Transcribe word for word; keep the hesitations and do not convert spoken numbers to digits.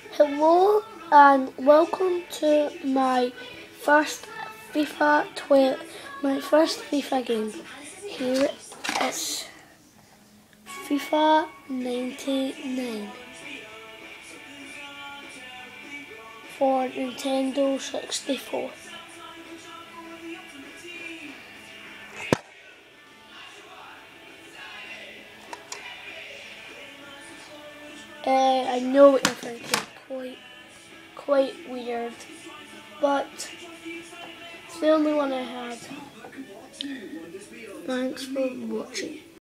Hello and welcome to my first FIFA twelve, my first FIFA game. Here is FIFA ninety-nine for Nintendo sixty-four. Uh, I know what you're thinking, quite, quite weird, but it's the only one I had. Thanks for watching.